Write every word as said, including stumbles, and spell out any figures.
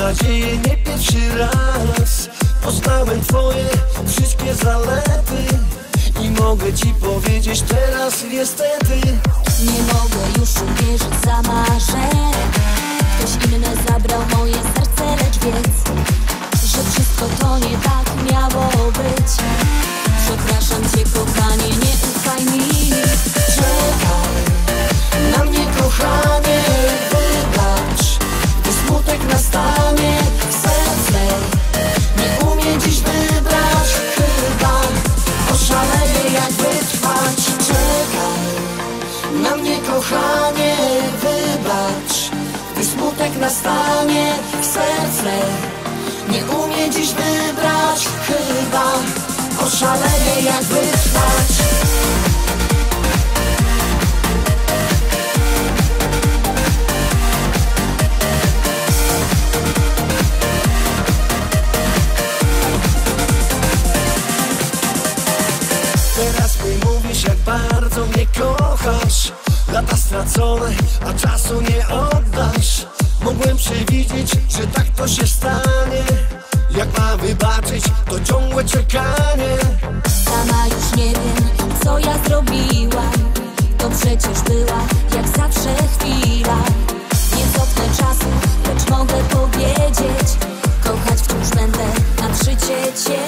nadzieję nie pierwszy raz poznałem twoje wszystkie zalety i mogę ci powiedzieć teraz niestety nie mogę już uwierzyć za marzeń. Ktoś inny zabrał moje serce, lecz wiedz, że wszystko to nie tak miało być. Przepraszam cię kochanie, nie ufaj mi. Czekaj na mnie kochanie, wybacz, gdy smutek nastanie. Serce nie umie dziś wybrać, chyba oszaleję jak wytrwać. Czekaj na mnie kochanie, wybacz, gdy smutek nastanie. Serce nie umie dziś wybrać, chyba oszaleję jak wytrwać. Teraz mi mówisz, jak bardzo mnie kochasz. Lata stracone, a czasu nie oddasz. Mogłem przewidzieć, że tak to się stanie. Jak mam wybaczyć to ciągłe czekanie? Sama już nie wiem, co ja zrobiłam. To przecież była jak zawsze chwila. Nie cofnę czasu, lecz mogę powiedzieć, kochać wciąż będę na życie cię.